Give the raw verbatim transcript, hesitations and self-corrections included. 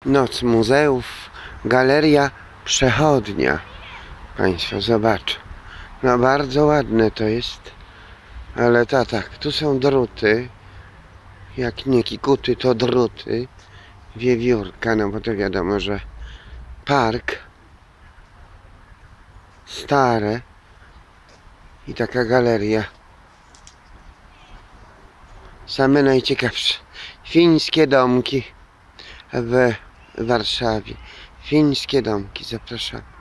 Noc muzeów, galeria przechodnia. Państwo zobaczą. No bardzo ładne to jest. Ale to tak, tu są druty. Jak nie kikuty, to druty. Wiewiórka, no bo to wiadomo, że park. Stare. I taka galeria. Same najciekawsze. Fińskie domki w Warszawie. Fińskie domki, zapraszam.